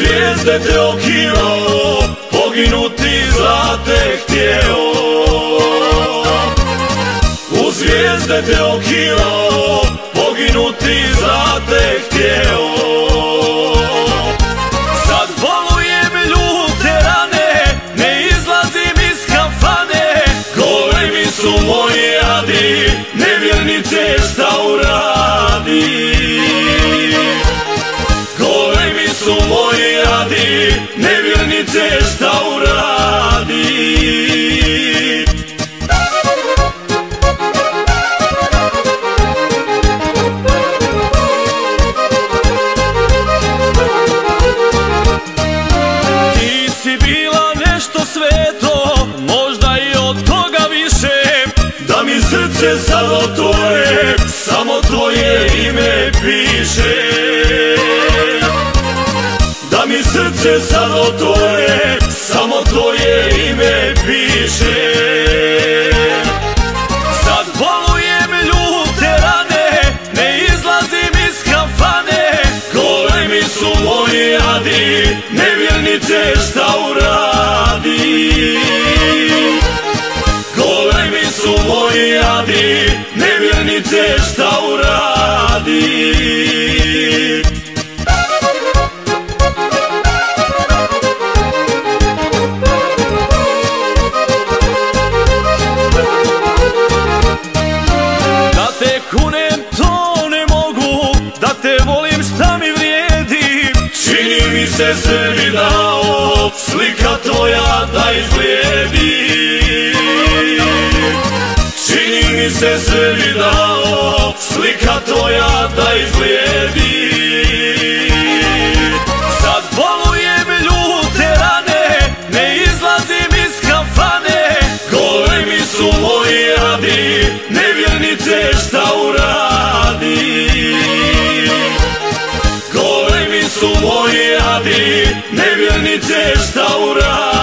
zvijezde te okirao, poginuti za te htjeo. U zvijezde te okirao, poginuti za te htjeo. Sad bolujem ljute rane, ne izlazim iz kafane. Golemi su moji adi, nevjernice šta uradi. Golemi su moji adi, nevjernice šta uradi. Ti si bila nešto sveto, možda i od toga više. Da mi srce sad otvore, samo tvoje ime piše. Da mi srce sad otvore, samo tvoje ime piše. Sad bolujem ljute rane, ne izlazim iz kafane. Golemi su moji adi, nevjernice šta uradi. Golemi su moji adi, nevjernice šta uradi. Da te kunem to ne mogu, da te volim šta mi vrijedi. Čini mi se sebi dao, slika tvoja da izvlijedi. Čini mi se sebi dao, slika tvoja da izvlijedi. Sad bolujem ljute rane, ne izlazim iz kafane. Golemi su moji adi, nevjernice šta uradi. Golemi su moji adi, nevjernice šta uradi.